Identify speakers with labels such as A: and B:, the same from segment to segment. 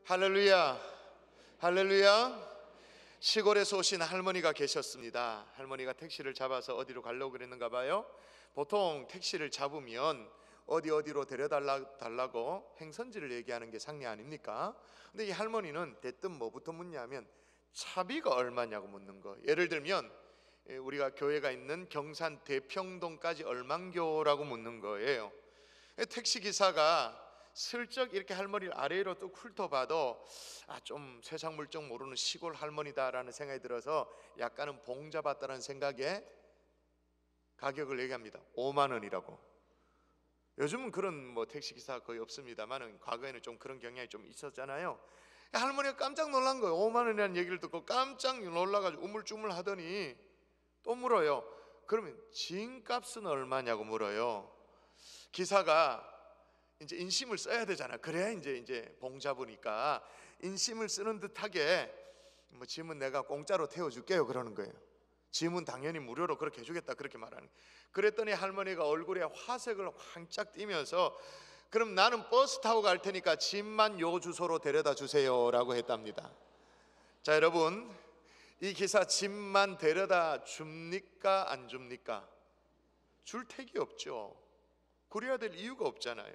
A: 할렐루야, 할렐루야. 시골에서 오신 할머니가 계셨습니다. 할머니가 택시를 잡아서 어디로 가려고 그랬는가 봐요. 보통 택시를 잡으면 어디로 데려달라고 행선지를 얘기하는 게 상례 아닙니까? 근데 이 할머니는 대뜸 뭐부터 묻냐면 차비가 얼마냐고 묻는 거. 예를 들면 우리가 교회가 있는 경산 대평동까지 얼만교라고 묻는 거예요. 택시기사가 슬쩍 이렇게 할머니를 아래로 뚝 훑어봐도 좀 세상 물정 모르는 시골 할머니다라는 생각이 들어서 약간은 봉잡았다는 생각에 가격을 얘기합니다. 5만 원이라고. 요즘은 그런 택시기사 거의 없습니다만 과거에는 좀 그런 경향이 좀 있었잖아요. 할머니가 깜짝 놀란 거예요. 5만 원이라는 얘기를 듣고 깜짝 놀라가지고 우물쭈물 하더니 또 물어요. 그러면 진값은 얼마냐고 물어요. 기사가 이제 인심을 써야 되잖아. 그래야 이제 봉잡으니까 인심을 쓰는 듯하게 짐은 내가 공짜로 태워줄게요 그러는 거예요. 짐은 당연히 무료로 그렇게 해주겠다 그렇게 말하는 거예요. 그랬더니 할머니가 얼굴에 화색을 활짝 띠면서 그럼 나는 버스 타고 갈 테니까 짐만 요 주소로 데려다 주세요 라고 했답니다. 자, 여러분, 이 기사 짐만 데려다 줍니까 안 줍니까? 줄 택이 없죠. 그래야 될 이유가 없잖아요.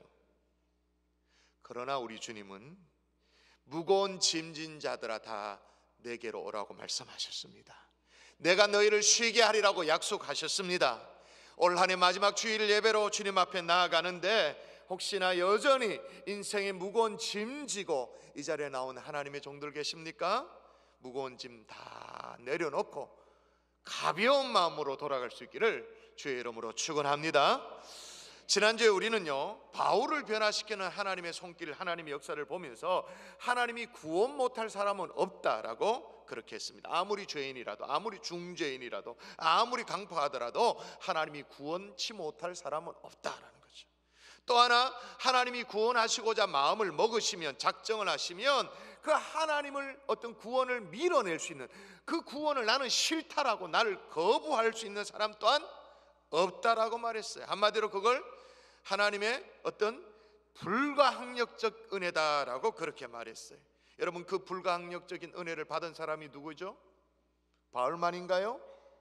A: 그러나 우리 주님은 무거운 짐진 자들아 다 내게로 오라고 말씀하셨습니다. 내가 너희를 쉬게 하리라고 약속하셨습니다. 올 한 해 마지막 주일 예배로 주님 앞에 나아가는데 혹시나 여전히 인생의 무거운 짐 지고 이 자리에 나온 하나님의 종들 계십니까? 무거운 짐 다 내려놓고 가벼운 마음으로 돌아갈 수 있기를 주의 이름으로 축원합니다. 지난주에 우리는요 바울을 변화시키는 하나님의 손길, 하나님의 역사를 보면서 하나님이 구원 못할 사람은 없다라고 그렇게 했습니다. 아무리 죄인이라도, 아무리 중죄인이라도, 아무리 강포하더라도 하나님이 구원치 못할 사람은 없다라는 거죠. 또 하나, 하나님이 구원하시고자 마음을 먹으시면, 작정을 하시면 그 하나님을 어떤 구원을 밀어낼 수 있는, 그 구원을 나는 싫다라고 나를 거부할 수 있는 사람 또한 없다라고 말했어요. 한마디로 그걸 하나님의 어떤 불가항력적 은혜다라고 그렇게 말했어요. 여러분, 그 불가항력적인 은혜를 받은 사람이 누구죠? 바울만인가요?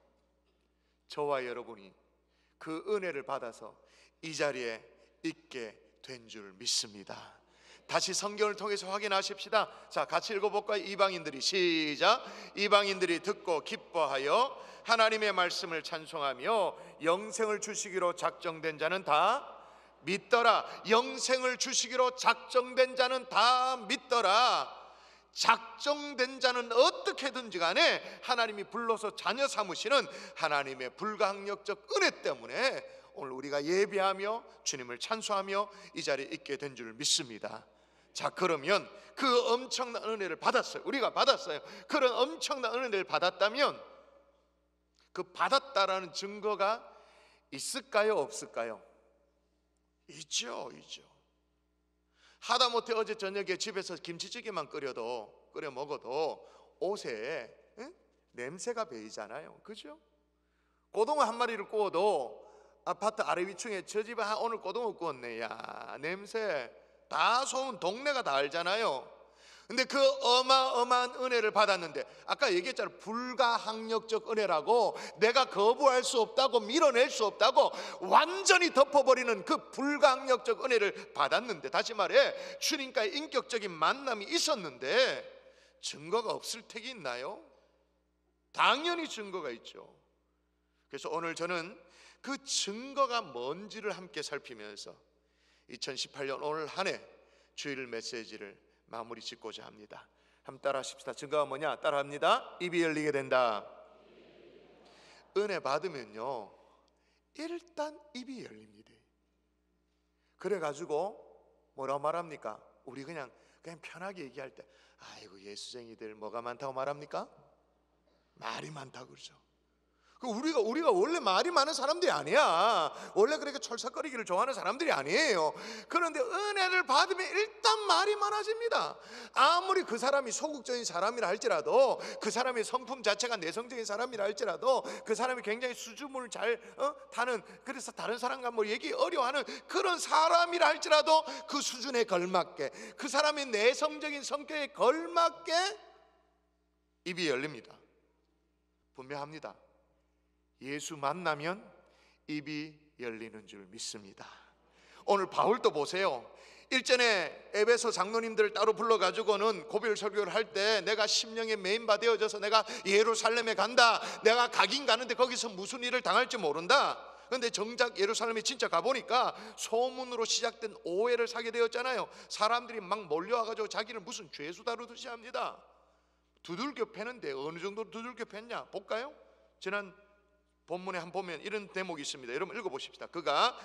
A: 저와 여러분이 그 은혜를 받아서 이 자리에 있게 된 줄 믿습니다. 다시 성경을 통해서 확인하십시다. 자, 같이 읽어볼까요? 이방인들이, 시작. 이방인들이 듣고 기뻐하여 하나님의 말씀을 찬송하며 영생을 주시기로 작정된 자는 다 믿더라. 영생을 주시기로 작정된 자는 다 믿더라. 작정된 자는 어떻게든지 간에 하나님이 불러서 자녀 삼으시는 하나님의 불가항력적 은혜 때문에 오늘 우리가 예배하며 주님을 찬송하며 이 자리에 있게 된 줄 믿습니다. 자, 그러면 그 엄청난 은혜를 받았어요. 우리가 받았어요. 그런 엄청난 은혜를 받았다면 그 받았다라는 증거가 있을까요? 없을까요? 있죠. 하다못해 어제 저녁에 집에서 김치찌개만 끓여 먹어도 옷에 냄새가 배이잖아요. 그죠? 고등어 한 마리를 구워도 아파트 아래 위층에 저 집에 오늘 고등어 구웠네, 야 냄새 다 소문 동네가 다 알잖아요. 근데 그 어마어마한 은혜를 받았는데 아까 얘기했잖아요. 불가항력적 은혜라고, 내가 거부할 수 없다고, 밀어낼 수 없다고 완전히 덮어버리는 그 불가항력적 은혜를 받았는데, 다시 말해 주님과의 인격적인 만남이 있었는데 증거가 없을 택이 있나요? 당연히 증거가 있죠. 그래서 오늘 저는 그 증거가 뭔지를 함께 살피면서 2018년 오늘 한 해 주일 메시지를 마무리 짓고자 합니다. 한번 따라 하십시다. 증거가 뭐냐? 따라 합니다. 입이 열리게 된다. 은혜 받으면요 일단 입이 열립니다. 그래가지고 뭐라고 말합니까? 우리 그냥 편하게 얘기할 때 아이고 예수쟁이들 뭐가 많다고 말합니까? 말이 많다고 그러죠. 우리가 원래 말이 많은 사람들이 아니야. 원래 그렇게 철석거리기를 좋아하는 사람들이 아니에요. 그런데 은혜를 받으면 일단 말이 많아집니다. 아무리 그 사람이 소극적인 사람이라 할지라도, 그 사람의 성품 자체가 내성적인 사람이라 할지라도, 그 사람이 굉장히 수줍음을 잘 타는, 그래서 다른 사람과 뭐 얘기 어려워하는 그런 사람이라 할지라도 그 수준에 걸맞게, 그 사람의 내성적인 성격에 걸맞게 입이 열립니다. 분명합니다. 예수 만나면 입이 열리는 줄 믿습니다. 오늘 바울도 보세요. 일전에 에베소 장로님들 따로 불러가지고는 고별 설교를 할 때, 내가 심령의 메인바 되어져서 내가 예루살렘에 간다, 내가 가긴 가는데 거기서 무슨 일을 당할지 모른다. 그런데 정작 예루살렘에 진짜 가보니까 소문으로 시작된 오해를 사게 되었잖아요. 사람들이 막 몰려와가지고 자기를 무슨 죄수 다루듯이 합니다. 두들겨 패는데 어느 정도로 두들겨 팼냐 볼까요? 지난 본문에 한번 보면 이런 대목이 있습니다. 여러분 읽어보십시다. 그가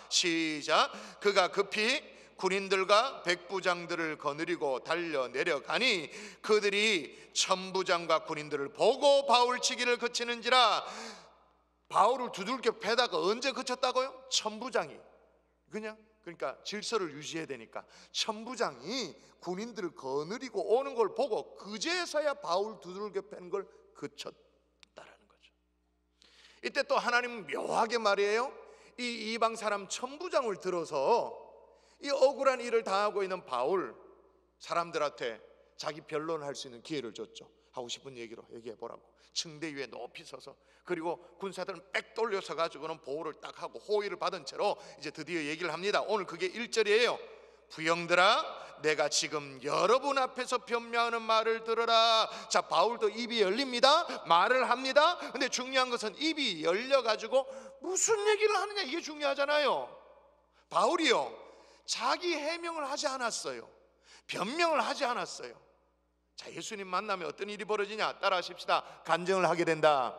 A: 급히 군인들과 백부장들을 거느리고 달려 내려가니 그들이 천부장과 군인들을 보고 바울치기를 그치는지라. 바울을 두들겨 패다가 언제 그쳤다고요? 천부장이 그러니까 질서를 유지해야 되니까 천부장이 군인들을 거느리고 오는 걸 보고 그제서야 바울 두들겨 패는 걸 그쳤다라는 거죠. 이때 또 하나님은 묘하게 말이에요. 이 이방 사람 천부장을 들어서 이 억울한 일을 당하고 있는 바울 사람들한테 자기 변론을 할 수 있는 기회를 줬죠. 하고 싶은 얘기로 얘기해 보라고. 층대 위에 높이 서서, 그리고 군사들은 빽 돌려서 가지고는 보호를 딱 하고 호의를 받은 채로 이제 드디어 얘기를 합니다. 오늘 그게 1절이에요. 부형들아, 내가 지금 여러분 앞에서 변명하는 말을 들어라. 자, 바울도 입이 열립니다. 말을 합니다. 근데 중요한 것은 입이 열려가지고 무슨 얘기를 하느냐, 이게 중요하잖아요. 바울이요, 자기 해명을 하지 않았어요. 변명을 하지 않았어요. 자, 예수님 만나면 어떤 일이 벌어지냐? 따라 하십시다. 간증을 하게 된다.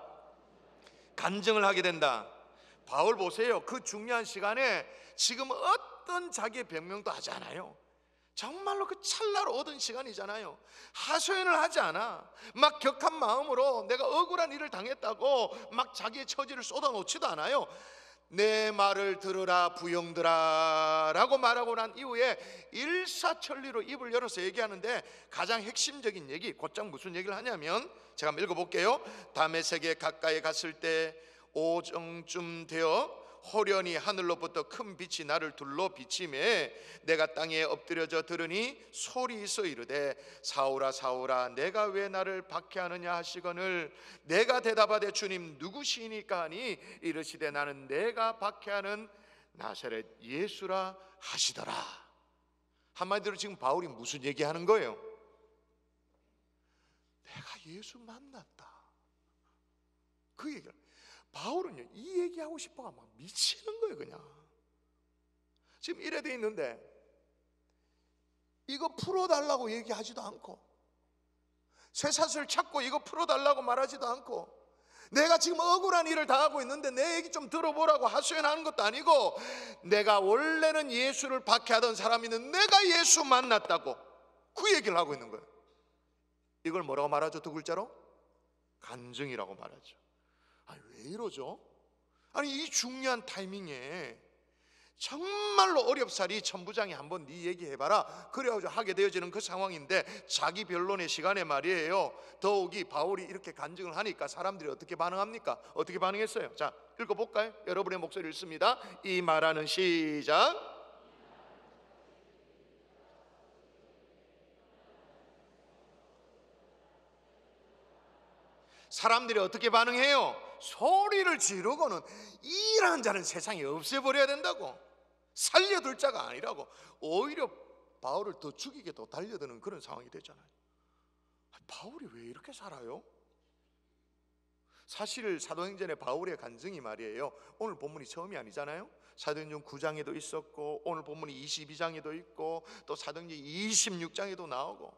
A: 간증을 하게 된다. 바울 보세요. 그 중요한 시간에 지금 어떤 자기의 변명도 하지 않아요. 정말로 그 찰나로 얻은 시간이잖아요. 하소연을 하지 않아. 막 격한 마음으로 내가 억울한 일을 당했다고 막 자기의 처지를 쏟아놓지도 않아요. 내 말을 들으라 부형들아 라고 말하고 난 이후에 일사천리로 입을 열어서 얘기하는데, 가장 핵심적인 얘기, 곧장 무슨 얘기를 하냐면, 제가 한번 읽어볼게요. 다메섹에 가까이 갔을 때 오정쯤 되어 호련히 하늘로부터 큰 빛이 나를 둘러 비치매 내가 땅에 엎드려져 들으니 소리 있어 이르되 사울아 사울아 내가 왜 나를 박해하느냐 하시거늘 내가 대답하되 주님 누구시니까 하니 이르시되 나는 내가 박해하는 나사렛 예수라 하시더라. 한마디로 지금 바울이 무슨 얘기하는 거예요? 내가 예수 만났다, 그 얘기를. 바울은요, 이 얘기하고 싶어가 막 미치는 거예요. 그냥 지금 이래 돼 있는데 이거 풀어달라고 얘기하지도 않고, 쇠사슬 찾고 이거 풀어달라고 말하지도 않고, 내가 지금 억울한 일을 당하고 있는데 내 얘기 좀 들어보라고 하소연하는 것도 아니고, 내가 원래는 예수를 박해하던 사람이는 내가 예수 만났다고 그 얘기를 하고 있는 거예요. 이걸 뭐라고 말하죠? 두 글자로? 간증이라고 말하죠. 아니, 왜 이러죠? 아니, 이 중요한 타이밍에 정말로 어렵사리 천부장이 한번 네 얘기해봐라 그래가지고 하게 되어지는 그 상황인데, 자기 변론의 시간에 말이에요. 더욱이 바울이 이렇게 간증을 하니까 사람들이 어떻게 반응합니까? 어떻게 반응했어요? 자, 읽어볼까요? 여러분의 목소리 읽습니다. 이 말하는 시작. 사람들이 어떻게 반응해요? 소리를 지르고는 이란 자는 세상에 없애버려야 된다고, 살려둘 자가 아니라고, 오히려 바울을 더 죽이게 더 달려드는 그런 상황이 됐잖아요. 바울이 왜 이렇게 살아요? 사실 사도행전의 바울의 간증이 말이에요, 오늘 본문이 처음이 아니잖아요. 사도행전 9장에도 있었고 오늘 본문이 22장에도 있고 또 사도행전 26장에도 나오고,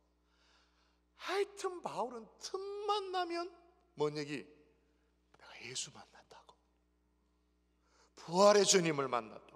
A: 하여튼 바울은 틈만 나면 뭔 얘기? 내가 예수 만났다고, 부활의 주님을 만났다고.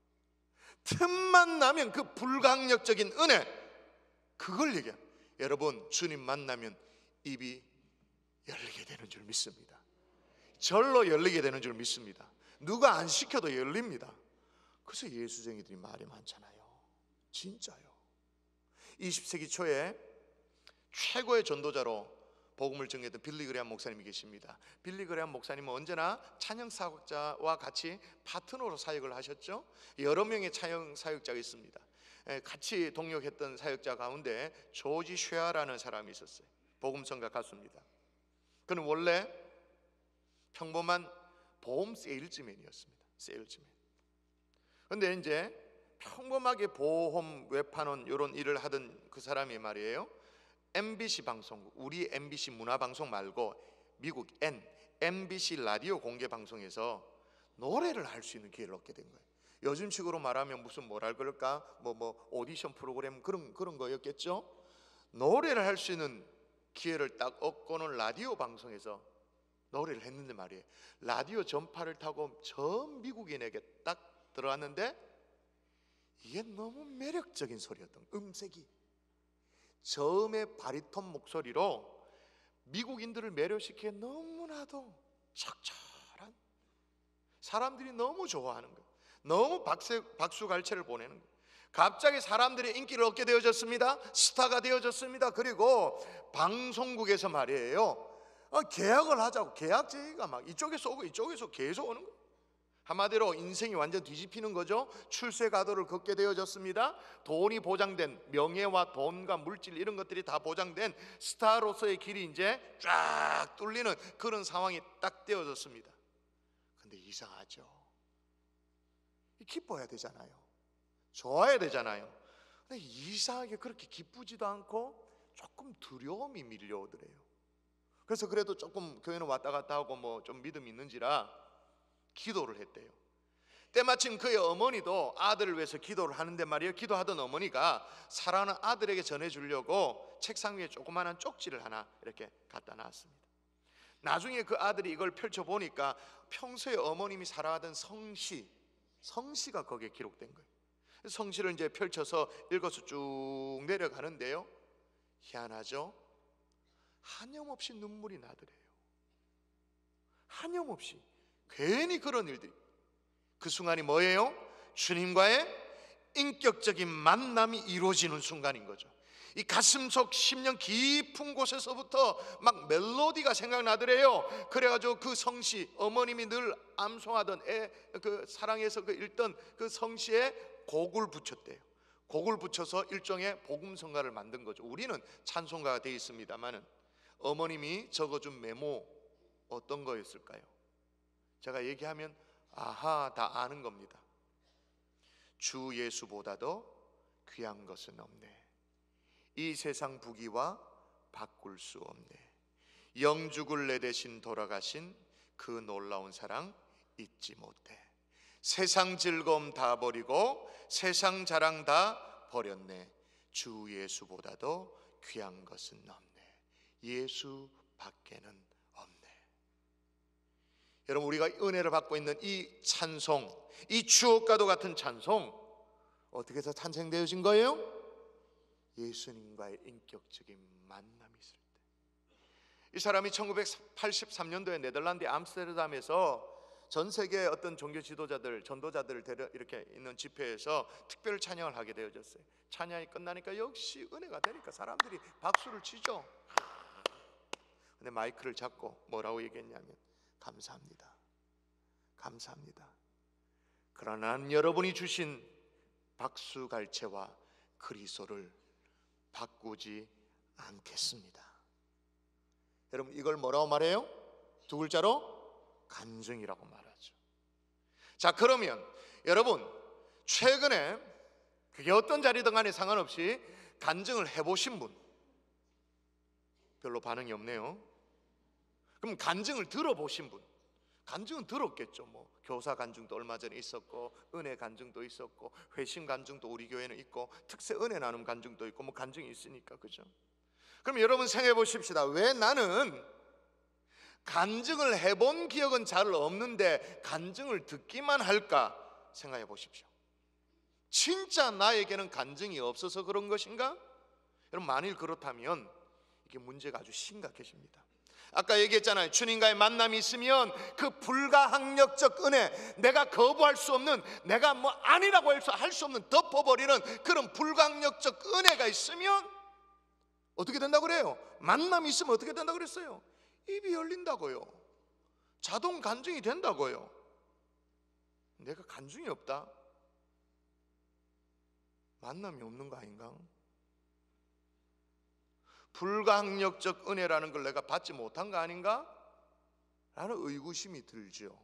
A: 틈만 나면 그 불강력적인 은혜, 그걸 얘기해요. 여러분, 주님 만나면 입이 열리게 되는 줄 믿습니다. 절로 열리게 되는 줄 믿습니다. 누가 안 시켜도 열립니다. 그래서 예수쟁이들이 말이 많잖아요. 진짜요. 20세기 초에 최고의 전도자로 복음을 전했던 빌리 그레함 목사님이 계십니다. 빌리 그레함 목사님은 언제나 찬양 사역자와 같이 파트너로 사역을 하셨죠. 여러 명의 찬양 사역자가 있습니다. 같이 동역했던 사역자 가운데 조지 쉐아라는 사람이 있었어요. 복음성가 가수입니다. 그는 원래 평범한 보험 세일즈맨이었습니다. 세일즈맨. 그런데 이제 평범하게 보험 외판원 이런 일을 하던 그 사람이 말이에요, MBC 방송국, 우리 MBC 문화방송 말고 미국 MBC 라디오 공개 방송에서 노래를 할 수 있는 기회를 얻게 된 거예요. 요즘식으로 말하면 무슨 뭐랄 그럴까, 뭐 오디션 프로그램 그런 거였겠죠. 노래를 할 수 있는 기회를 딱 얻고는 라디오 방송에서 노래를 했는데 말이에요, 라디오 전파를 타고 전 미국인에게 딱 들어갔는데 이게 너무 매력적인 소리였던, 음색이 저음의 바리톤 목소리로 미국인들을 매료시키기에 너무나도 적절한, 사람들이 너무 좋아하는 거예요. 너무 박수갈채를 보내는 거예요. 갑자기 사람들이 인기를 얻게 되어졌습니다. 스타가 되어졌습니다. 그리고 방송국에서 말이에요, 계약을 하자고, 계약 제의가 막 이쪽에서 오고 이쪽에서 계속 오는 거예요. 한마디로 인생이 완전 뒤집히는 거죠. 출세 가도를 걷게 되어졌습니다. 돈이 보장된, 명예와 돈과 물질 이런 것들이 다 보장된 스타로서의 길이 이제 쫙 뚫리는 그런 상황이 딱 되어졌습니다. 근데 이상하죠. 기뻐야 되잖아요. 좋아야 되잖아요. 근데 이상하게 그렇게 기쁘지도 않고 조금 두려움이 밀려오더래요. 그래서 그래도 조금 교회는 왔다 갔다 하고 뭐 좀 믿음이 있는지라 기도를 했대요. 때마침 그의 어머니도 아들을 위해서 기도를 하는데 말이에요, 기도하던 어머니가 사랑하는 아들에게 전해주려고 책상 위에 조그마한 쪽지를 하나 이렇게 갖다 놨습니다. 나중에 그 아들이 이걸 펼쳐보니까 평소에 어머님이 살아가던 성시가 거기에 기록된 거예요. 성시를 이제 펼쳐서 읽어서 쭉 내려가는데요, 희한하죠? 한염없이 눈물이 나더래요. 한염없이. 괜히 그런 일들이. 그 순간이 뭐예요? 주님과의 인격적인 만남이 이루어지는 순간인 거죠. 이 가슴속 심령 깊은 곳에서부터 막 멜로디가 생각나더래요. 그래가지고 그 성시, 어머님이 늘 암송하던 그 사랑해서 그 읽던 그 성시에 곡을 붙였대요. 곡을 붙여서 일종의 복음성가를 만든 거죠. 우리는 찬송가가 되어 있습니다만은 어머님이 적어준 메모 어떤 거였을까요? 제가 얘기하면 아하 다 아는 겁니다. 주 예수보다도 귀한 것은 없네. 이 세상 부귀와 바꿀 수 없네. 영죽을 내 대신 돌아가신 그 놀라운 사랑 잊지 못해. 세상 즐거움 다 버리고 세상 자랑 다 버렸네. 주 예수보다도 귀한 것은 없네. 예수 밖에는 없네. 여러분, 우리가 은혜를 받고 있는 이 찬송, 이 주옥과도 같은 찬송 어떻게 해서 탄생되어진 거예요? 예수님과의 인격적인 만남이 있을 때. 이 사람이 1983년도에 네덜란드 암스테르담에서 전 세계 어떤 종교 지도자들, 전도자들을 데려 이렇게 있는 집회에서 특별 찬양을 하게 되어졌어요. 찬양이 끝나니까 역시 은혜가 되니까 사람들이 박수를 치죠. 근데 마이크를 잡고 뭐라고 얘기했냐면, 감사합니다. 감사합니다. 그러나 난 여러분이 주신 박수갈채와 그리스도를 바꾸지 않겠습니다. 여러분, 이걸 뭐라고 말해요? 두 글자로 간증이라고 말하죠. 자, 그러면 여러분, 최근에 그게 어떤 자리든 간에 상관없이 간증을 해보신 분 별로 반응이 없네요. 그럼 간증을 들어보신 분, 간증은 들었겠죠. 뭐 교사 간증도 얼마 전에 있었고, 은혜 간증도 있었고, 회심 간증도 우리 교회는 있고, 특세 은혜 나눔 간증도 있고, 뭐 간증이 있으니까, 그죠? 그럼 여러분 생각해 보십시다. 왜 나는 간증을 해본 기억은 잘 없는데 간증을 듣기만 할까 생각해 보십시오. 진짜 나에게는 간증이 없어서 그런 것인가? 여러분, 만일 그렇다면 이게 문제가 아주 심각해집니다. 아까 얘기했잖아요. 주님과의 만남이 있으면 그 불가항력적 은혜, 내가 거부할 수 없는, 내가 뭐 아니라고 할 수 없는, 덮어버리는 그런 불가항력적 은혜가 있으면 어떻게 된다고 그래요? 만남이 있으면 어떻게 된다고 그랬어요? 입이 열린다고요. 자동 간증이 된다고요. 내가 간증이 없다? 만남이 없는 거 아닌가? 불가항력적 은혜라는 걸 내가 받지 못한 거 아닌가? 라는 의구심이 들죠.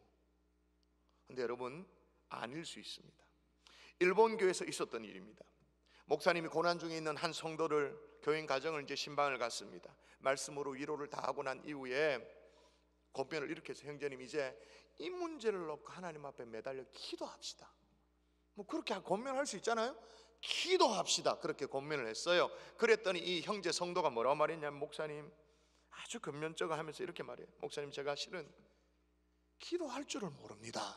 A: 근데 여러분, 아닐 수 있습니다. 일본 교회에서 있었던 일입니다. 목사님이 고난 중에 있는 한 성도를 교인 가정을 이제 신방을 갔습니다. 말씀으로 위로를 다 하고 난 이후에 권면을 이렇게 해서, 형제님 이제 이 문제를 놓고 하나님 앞에 매달려 기도합시다. 뭐 그렇게 권면할 수 있잖아요. 기도합시다. 그렇게 권면을 했어요. 그랬더니 이 형제 성도가 뭐라고 말했냐면, 목사님 아주 근면쩍어 하면서 이렇게 말해요. 목사님, 제가 실은 기도할 줄을 모릅니다.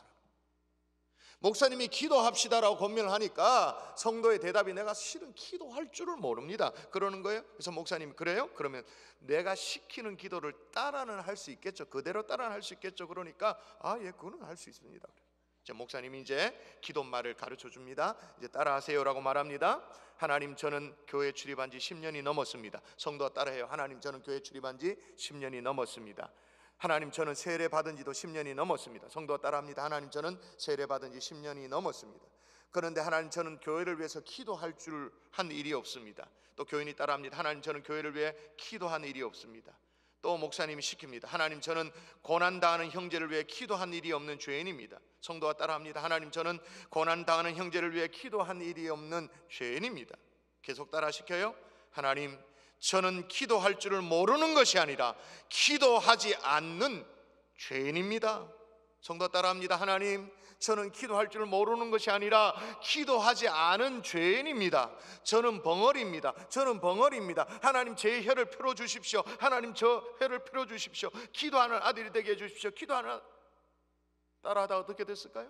A: 목사님이 기도합시다라고 권면을 하니까 성도의 대답이, 내가 실은 기도할 줄을 모릅니다, 그러는 거예요. 그래서 목사님이, 그래요? 그러면 내가 시키는 기도를 따라는 할 수 있겠죠. 그대로 따라는 할 수 있겠죠. 그러니까 예, 그거는 할 수 있습니다. 목사님이 이제 기도말을 가르쳐 줍니다. 이제 따라하세요라고 말합니다. 하나님, 저는 교회 출입한 지 10년이 넘었습니다. 성도가 따라해요. 하나님, 저는 교회 출입한 지 10년이 넘었습니다. 하나님, 저는 세례 받은 지도 10년이 넘었습니다. 성도가 따라합니다. 하나님, 저는 세례 받은 지 10년이 넘었습니다. 그런데 하나님, 저는 교회를 위해서 기도할 줄 한 일이 없습니다. 또 교인이 따라합니다. 하나님, 저는 교회를 위해 기도한 일이 없습니다. 또 목사님이 시킵니다. 하나님, 저는 고난당하는 형제를 위해 기도한 일이 없는 죄인입니다. 성도가 따라합니다. 하나님, 저는 고난당하는 형제를 위해 기도한 일이 없는 죄인입니다. 계속 따라 시켜요. 하나님, 저는 기도할 줄을 모르는 것이 아니라 기도하지 않는 죄인입니다. 성도 따라합니다. 하나님, 저는 기도할 줄을 모르는 것이 아니라 기도하지 않은 죄인입니다. 저는 벙어리입니다. 저는 벙어리입니다. 하나님, 제 혀를 풀어주십시오. 하나님, 저 혀를 풀어주십시오. 기도하는 아들이 되게 해주십시오. 기도하는. 따라하다 어떻게 됐을까요?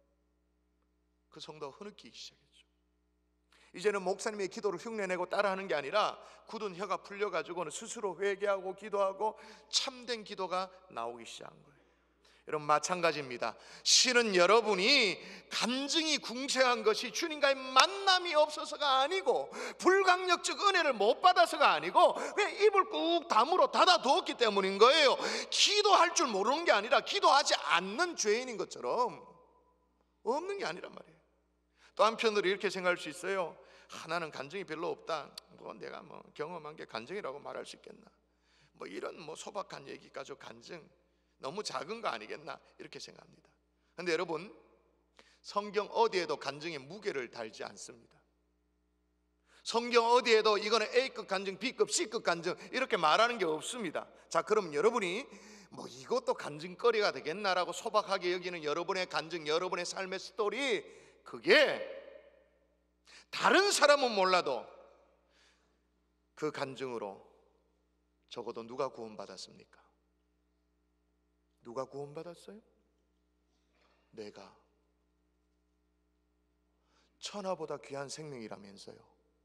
A: 그 성도가 흐느끼기 시작했죠. 이제는 목사님의 기도를 흉내내고 따라하는 게 아니라 굳은 혀가 풀려가지고는 스스로 회개하고 기도하고 참된 기도가 나오기 시작한 거예요. 여러분, 마찬가지입니다. 실은 여러분이 간증이 궁색한 것이 주님과의 만남이 없어서가 아니고, 불강력적 은혜를 못 받아서가 아니고, 그냥 입을 꾹 다물어 닫아두었기 때문인 거예요. 기도할 줄 모르는 게 아니라 기도하지 않는 죄인인 것처럼 없는 게 아니란 말이에요. 또 한편으로 이렇게 생각할 수 있어요. 나는 간증이 별로 없다. 내가 경험한 게 간증이라고 말할 수 있겠나? 이런 소박한 얘기 가지고 간증 너무 작은 거 아니겠나? 이렇게 생각합니다. 그런데 여러분, 성경 어디에도 간증의 무게를 달지 않습니다. 성경 어디에도 이거는 A급 간증, B급, C급 간증 이렇게 말하는 게 없습니다. 자, 그럼 여러분이 이것도 간증거리가 되겠나라고 소박하게 여기는 여러분의 간증, 여러분의 삶의 스토리, 그게 다른 사람은 몰라도 그 간증으로 적어도 누가 구원받았습니까? 누가 구원받았어요? 내가. 천하보다 귀한 생명이라면서요.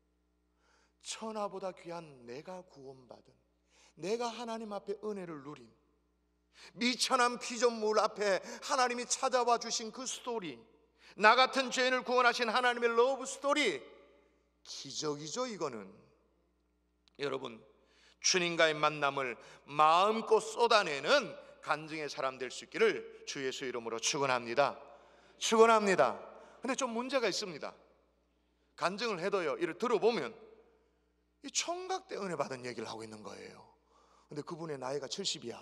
A: 천하보다 귀한 내가 구원받은, 내가 하나님 앞에 은혜를 누린, 미천한 피조물 앞에 하나님이 찾아와 주신 그 스토리, 나 같은 죄인을 구원하신 하나님의 러브 스토리, 기적이죠. 이거는 여러분, 주님과의 만남을 마음껏 쏟아내는 간증의 사람 될 수 있기를 주 예수 이름으로 축원합니다. 축원합니다. 근데 좀 문제가 있습니다. 간증을 해도요, 이를 들어보면 이 총각 때 은혜 받은 얘기를 하고 있는 거예요. 근데 그분의 나이가 70이야.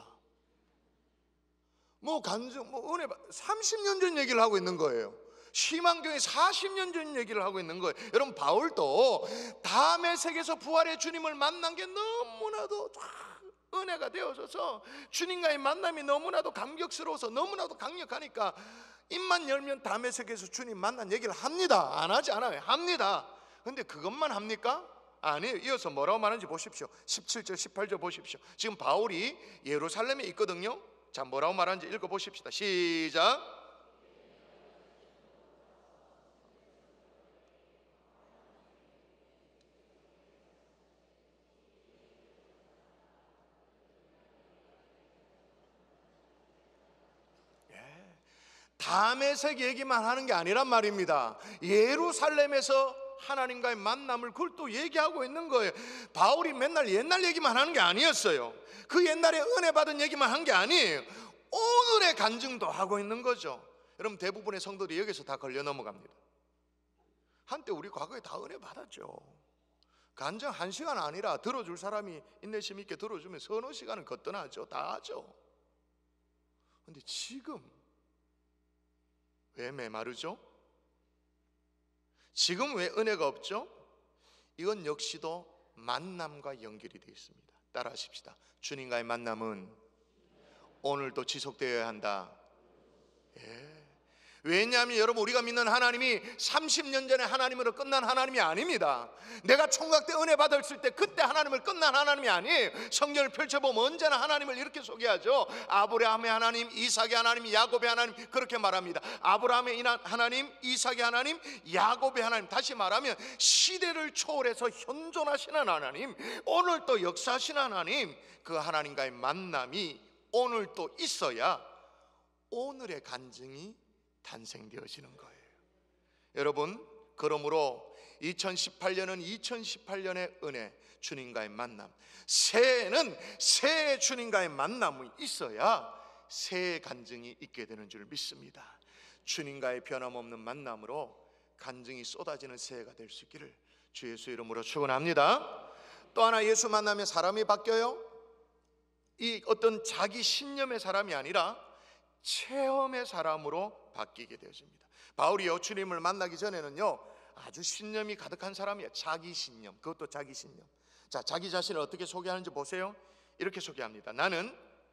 A: 간증, 은혜 30년 전 얘기를 하고 있는 거예요. 희망교회 40년 전 얘기를 하고 있는 거예요. 여러분, 바울도 다음의 세계에서 부활의 주님을 만난 게 너무나도 은혜가 되어져서 주님과의 만남이 너무나도 감격스러워서 너무나도 강력하니까 입만 열면 다음의 세계에서 주님 만난 얘기를 합니다. 안 하지 않아요. 합니다. 근데 그것만 합니까? 아니에요. 이어서 뭐라고 말하는지 보십시오. 17절 18절 보십시오. 지금 바울이 예루살렘에 있거든요. 자, 뭐라고 말하는지 읽어보십시다. 시작. 다메섹 얘기만 하는 게 아니란 말입니다. 예루살렘에서 하나님과의 만남을 그걸 또 얘기하고 있는 거예요. 바울이 맨날 옛날 얘기만 하는 게 아니었어요. 그 옛날에 은혜 받은 얘기만 한 게 아니에요. 오늘의 간증도 하고 있는 거죠. 여러분, 대부분의 성도들이 여기서 다 걸려 넘어갑니다. 한때 우리 과거에 다 은혜 받았죠. 간증 1시간 아니라 들어줄 사람이 인내심 있게 들어주면 서너 시간은 거뜬하죠. 다 하죠. 근데 지금 왜 메마르죠? 지금 왜 은혜가 없죠? 이건 역시도 만남과 연결이 되어 있습니다. 따라하십시다. 주님과의 만남은 오늘도 지속되어야 한다. 예. 왜냐하면 여러분, 우리가 믿는 하나님이 30년 전에 하나님으로 끝난 하나님이 아닙니다. 내가 총각 때 은혜 받았을 때 그때 하나님을 끝난 하나님이 아니에요. 성경을 펼쳐보면 언제나 하나님을 이렇게 소개하죠. 아브라함의 하나님, 이삭의 하나님, 야곱의 하나님, 그렇게 말합니다. 아브라함의 하나님, 이삭의 하나님, 야곱의 하나님. 다시 말하면 시대를 초월해서 현존하시는 하나님, 오늘 또 역사하시는 하나님, 그 하나님과의 만남이 오늘 또 있어야 오늘의 간증이 탄생되어지는 거예요. 여러분, 그러므로 2018년은 2018년의 은혜, 주님과의 만남, 새해는 새해 주님과의 만남이 있어야 새해 간증이 있게 되는 줄 믿습니다. 주님과의 변함없는 만남으로 간증이 쏟아지는 새해가 될 수 있기를 주 예수 이름으로 축원합니다. 또 하나, 예수 만나면 사람이 바뀌어요. 이 어떤 자기 신념의 사람이 아니라 체험의 사람으로 바뀌게 되어집니다. 바울이요, 주님을 만나기 전에는요 아주 신념이 가득한 사람이에요. 자기 신념, 그것도 자기 신념. 자, 자기 자신을 어떻게 소개하는지 보세요. 이렇게 소개합니다. 나는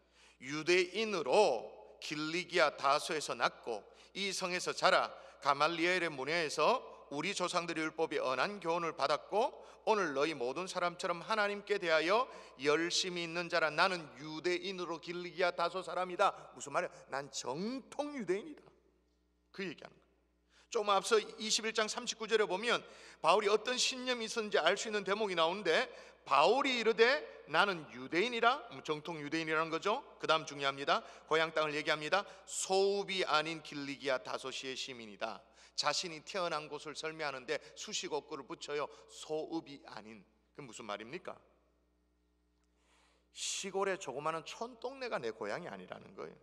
A: 유대인으로 길리기아 다소에서 났고 이 성에서 자라 가말리엘의 문화에서 우리 조상들의 율법이 언한 교훈을 받았고 오늘 너희 모든 사람처럼 하나님께 대하여 열심히 있는 자라. 나는 유대인으로 길리기아 다소 사람이다. 무슨 말이야? 난 정통 유대인이다. 그 얘기하는 거예요. 좀 앞서 21장 39절에 보면 바울이 어떤 신념이 있었는지 알 수 있는 대목이 나오는데, 바울이 이르되 나는 유대인이라, 정통 유대인이라는 거죠. 그 다음 중요합니다. 고향 땅을 얘기합니다. 소읍이 아닌 길리기아 다소시의 시민이다. 자신이 태어난 곳을 설명하는데 수식어구를 붙여요. 소읍이 아닌. 그게 무슨 말입니까? 시골의 조그마한 촌동네가 내 고향이 아니라는 거예요.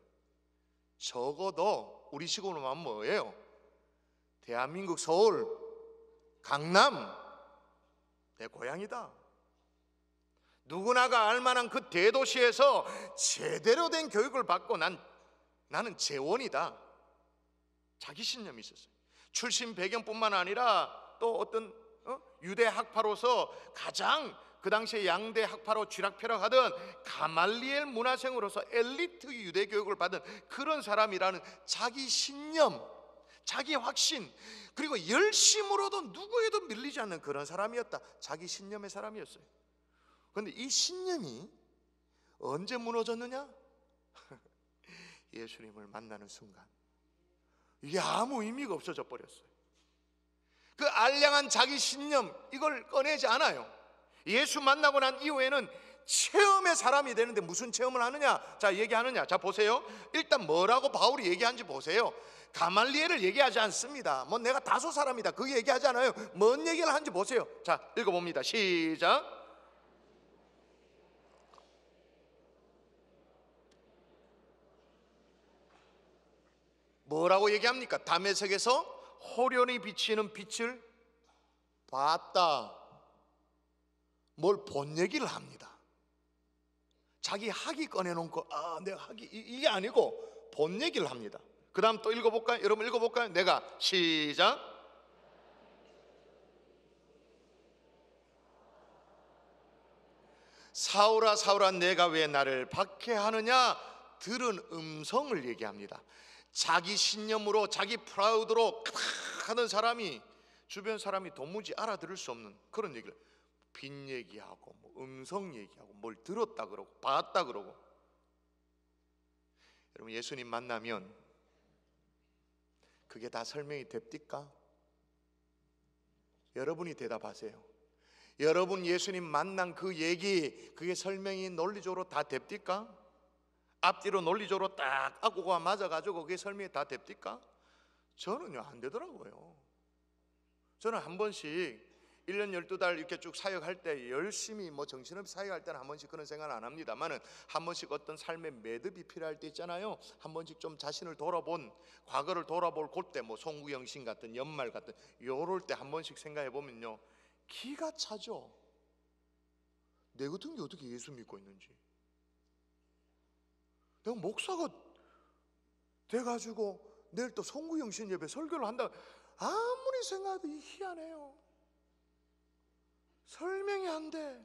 A: 적어도 우리 시골로만 뭐예요? 대한민국 서울, 강남, 내 고향이다. 누구나가 알만한 그 대도시에서 제대로 된 교육을 받고 나는 재원이다. 자기 신념이 있었어요. 출신 배경뿐만 아니라 또 어떤 유대 학파로서 가장 그 당시에 양대 학파로 쥐락펴락하던 가말리엘 문화생으로서 엘리트 유대 교육을 받은 그런 사람이라는 자기 신념, 자기 확신, 그리고 열심으로도 누구에도 밀리지 않는 그런 사람이었다. 자기 신념의 사람이었어요. 그런데 이 신념이 언제 무너졌느냐? 예수님을 만나는 순간 이게 아무 의미가 없어져 버렸어요. 그 알량한 자기 신념, 이걸 꺼내지 않아요. 예수 만나고 난 이후에는 체험의 사람이 되는데 무슨 체험을 하느냐? 자, 얘기하느냐? 자, 보세요. 일단 뭐라고 바울이 얘기하는지 보세요. 가말리엘을 얘기하지 않습니다. 뭐 내가 다소 사람이다, 그 얘기하지 않아요. 뭔 얘기를 하는지 보세요. 자, 읽어봅니다. 시작. 뭐라고 얘기합니까? 다메섹에서 호련히 비치는 빛을 봤다. 뭘 본 얘기를 합니다. 자기 학위 꺼내놓은 거, 내가 학위, 이게 아니고 본 얘기를 합니다. 그 다음 또 읽어볼까요? 여러분 읽어볼까요? 내가 시작. 사울아 사울아 내가 왜 나를 박해하느냐? 들은 음성을 얘기합니다. 자기 신념으로, 자기 프라우드로 하는 사람이, 주변 사람이 도무지 알아들을 수 없는 그런 얘기를, 빛 얘기하고 뭐 음성 얘기하고 뭘 들었다 그러고 봤다 그러고. 여러분, 예수님 만나면 그게 다 설명이 됩니까? 여러분이 대답하세요. 여러분 예수님 만난 그 얘기, 그게 설명이 논리적으로 다 됩니까? 앞뒤로 논리적으로 딱 악구가 맞아가지고 그게 설명이 다 됩니까? 저는요 안 되더라고요. 저는 한 번씩 1년 12달 이렇게 쭉 사역할 때 열심히 뭐 정신없이 사역할 때는 한 번씩 그런 생각 안 합니다만은 한 번씩 어떤 삶의 매듭이 필요할 때 있잖아요. 한 번씩 좀 자신을 돌아본, 과거를 돌아볼 그때 뭐 송구영신 같은 연말 같은 요럴 때 한 번씩 생각해 보면요 기가 차죠. 내 같은 게 어떻게 예수 믿고 있는지, 내가 목사가 돼가지고 내일 또 송구영신 예배 설교를 한다, 아무리 생각해도 희한해요. 설명이 안 돼.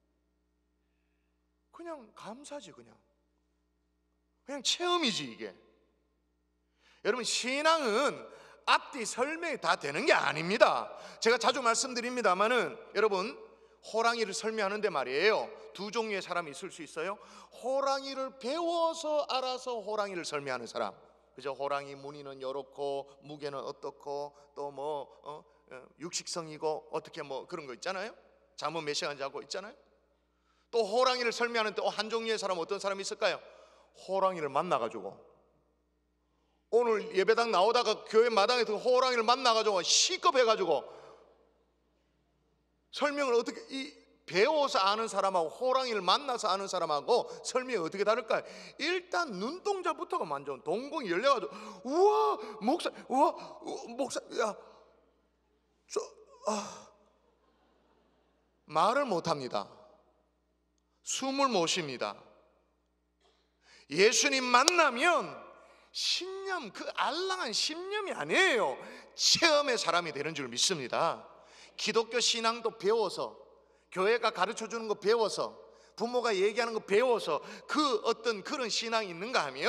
A: 그냥 감사지. 그냥 체험이지 이게. 여러분 신앙은 앞뒤 설명이 다 되는 게 아닙니다. 제가 자주 말씀드립니다만은 여러분 호랑이를 설명하는데 말이에요 두 종류의 사람이 있을 수 있어요. 호랑이를 배워서 알아서 호랑이를 설명하는 사람, 그죠? 호랑이 무늬는 이렇고 무게는 어떻고 또 뭐 육식성이고 어떻게 뭐 그런 거 있잖아요. 잠은 몇 시간 자고 있잖아요. 또 호랑이를 설명하는 또 한 종류의 사람 어떤 사람이 있을까요? 호랑이를 만나가지고 오늘 예배당 나오다가 교회 마당에 호랑이를 만나가지고 시급해가지고 설명을 어떻게 배워서 아는 사람하고 호랑이를 만나서 아는 사람하고 설명이 어떻게 다를까요? 일단 눈동자부터가 완전 동공이 열려가지고 우와 목사 야 말을 못합니다. 숨을 못 쉽니다. 예수님 만나면 신념, 그 알랑한 신념이 아니에요. 체험의 사람이 되는 줄 믿습니다. 기독교 신앙도 배워서, 교회가 가르쳐주는 거 배워서, 부모가 얘기하는 거 배워서 그 어떤 그런 신앙이 있는가 하면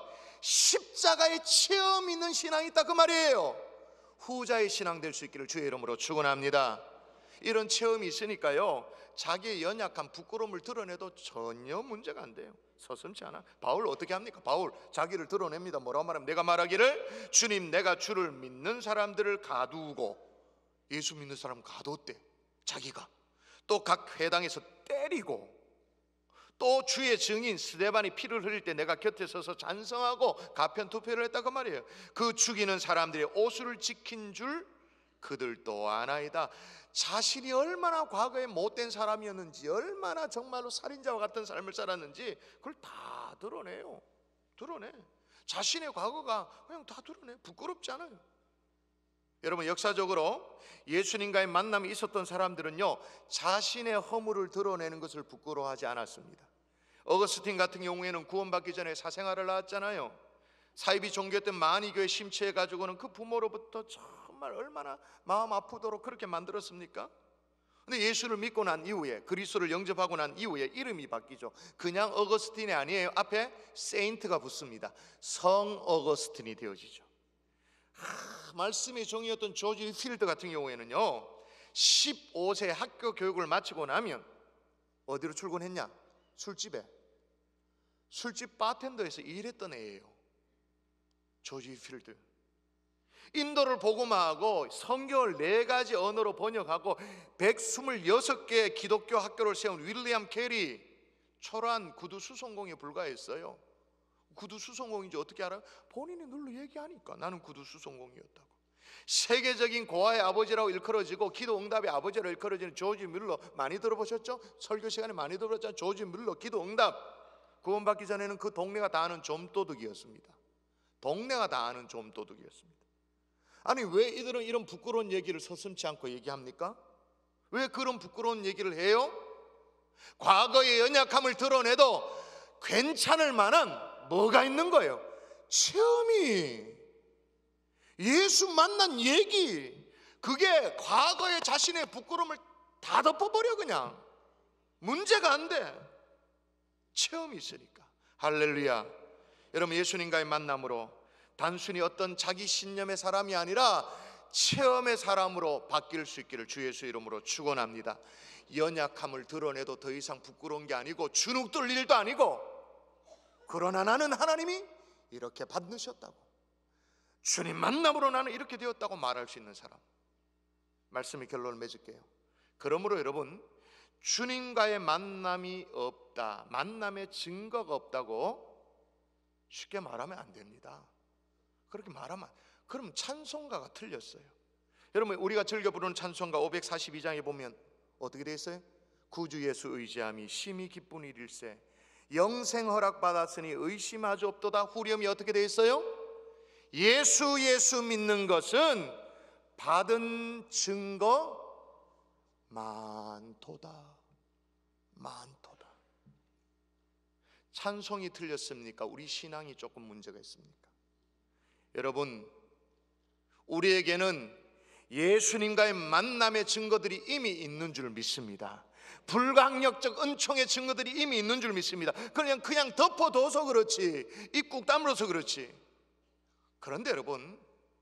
A: 십자가의 체험 있는 신앙이 있다 그 말이에요. 후자의 신앙 될 수 있기를 주의 이름으로 축원합니다. 이런 체험이 있으니까요 자기의 연약한 부끄러움을 드러내도 전혀 문제가 안 돼요. 서슴지 않아. 바울 어떻게 합니까? 바울 자기를 드러냅니다. 뭐라고 말하면 내가 말하기를 주님 내가 주를 믿는 사람들을 가두고, 예수 믿는 사람 가뒀대 자기가. 또 각 회당에서 때리고, 또 주의 증인 스데반이 피를 흘릴 때 내가 곁에 서서 찬성하고 가편 투표를 했다 그 말이에요. 그 죽이는 사람들의 옷을 지킨 줄 그들도 아나이다. 자신이 얼마나 과거에 못된 사람이었는지, 얼마나 정말로 살인자와 같은 삶을 살았는지 그걸 다 드러내요. 드러내. 자신의 과거가 그냥 다 드러내. 부끄럽지 않아요. 여러분 역사적으로 예수님과의 만남이 있었던 사람들은요 자신의 허물을 드러내는 것을 부끄러워하지 않았습니다. 어거스틴 같은 경우에는 구원받기 전에 사생활을 낳았잖아요. 사이비 종교였던 마니교에 심취해가지고는 그 부모로부터 정말 얼마나 마음 아프도록 그렇게 만들었습니까? 근데 예수를 믿고 난 이후에, 그리스도를 영접하고 난 이후에 이름이 바뀌죠. 그냥 어거스틴이 아니에요. 앞에 세인트가 붙습니다. 성 어거스틴이 되어지죠. 말씀의 종이었던 조지 필드 같은 경우에는요 15세 학교 교육을 마치고 나면 어디로 출근했냐? 술집에. 술집 바텐더에서 일했던 애예요. 조지 필드. 인도를 복음화하고 성경을 4가지 언어로 번역하고 126개 기독교 학교를 세운 윌리엄 캐리, 초라한 구두 수송공에 불과했어요. 구두 수송공인지 어떻게 알아요? 본인이 늘 얘기하니까 나는 구두 수송공이었다고. 세계적인 고아의 아버지라고 일컬어지고 기도 응답의 아버지라고 일컬어지는 조지 뮬러 많이 들어보셨죠? 설교 시간에 많이 들어봤잖아요. 조지 뮬러 기도 응답. 구원받기 전에는 그 동네가 다 아는 좀도둑이었습니다. 동네가 다 아는 좀도둑이었습니다. 아니 왜 이들은 이런 부끄러운 얘기를 서슴지 않고 얘기합니까? 왜 그런 부끄러운 얘기를 해요? 과거의 연약함을 드러내도 괜찮을 만한 뭐가 있는 거예요? 체험이. 예수 만난 얘기, 그게 과거의 자신의 부끄러움을 다 덮어버려. 그냥 문제가 안 돼. 체험이 있으니까. 할렐루야. 여러분 예수님과의 만남으로 단순히 어떤 자기 신념의 사람이 아니라 체험의 사람으로 바뀔 수 있기를 주 예수 이름으로 축원합니다. 연약함을 드러내도 더 이상 부끄러운 게 아니고 주눅 들 일도 아니고, 그러나 나는 하나님이 이렇게 받으셨다고, 주님 만남으로 나는 이렇게 되었다고 말할 수 있는 사람. 말씀의 결론을 맺을게요. 그러므로 여러분 주님과의 만남이 없다, 만남의 증거가 없다고 쉽게 말하면 안 됩니다. 그렇게 말하면 그럼 찬송가가 틀렸어요. 여러분, 우리가 즐겨 부르는 찬송가 542장에 보면 어떻게 되어 있어요? 구주 예수 의지함이 심히 기쁜 일일세, 영생 허락받았으니 의심하지 없도다. 후렴이 어떻게 되어 있어요? 예수 믿는 것은 받은 증거 많도다. 많도다. 찬송이 틀렸습니까? 우리 신앙이 조금 문제가 있습니까? 여러분, 우리에게는 예수님과의 만남의 증거들이 이미 있는 줄 믿습니다. 불가항력적 은총의 증거들이 이미 있는 줄 믿습니다. 그냥 덮어둬서 그렇지, 입 꾹 다물어서 그렇지. 그런데 여러분,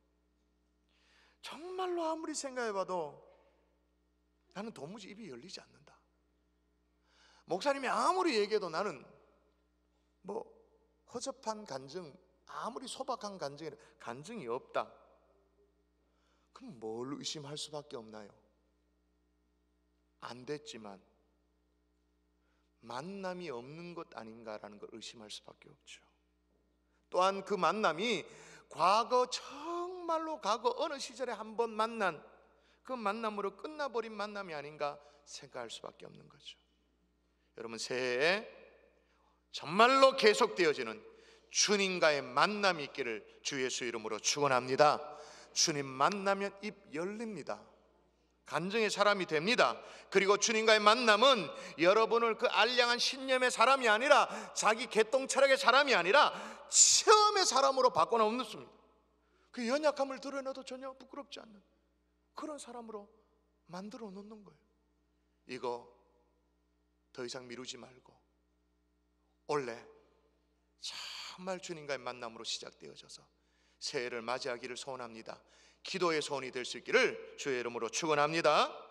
A: 정말로 아무리 생각해봐도 나는 도무지 입이 열리지 않는다. 목사님이 아무리 얘기해도 나는 허접한 간증, 아무리 소박한 간증이 없다. 그럼 뭘 의심할 수밖에 없나요? 안 됐지만 만남이 없는 것 아닌가라는 걸 의심할 수밖에 없죠. 또한 그 만남이 정말로 과거 어느 시절에 한번 만난 그 만남으로 끝나버린 만남이 아닌가 생각할 수밖에 없는 거죠. 여러분, 새해에 정말로 계속되어지는 주님과의 만남이 있기를 주 예수 이름으로 축원합니다. 주님 만나면 입 열립니다. 간증의 사람이 됩니다. 그리고 주님과의 만남은 여러분을 그 알량한 신념의 사람이 아니라 자기 개똥철학의 사람이 아니라 체험의 사람으로 바꿔놓습니다. 그 연약함을 드러내도 전혀 부끄럽지 않는 그런 사람으로 만들어 놓는 거예요. 이거 더 이상 미루지 말고 올해 정말 주님과의 만남으로 시작되어져서 새해를 맞이하기를 소원합니다. 기도의 소원이 될 수 있기를 주의 이름으로 축원합니다.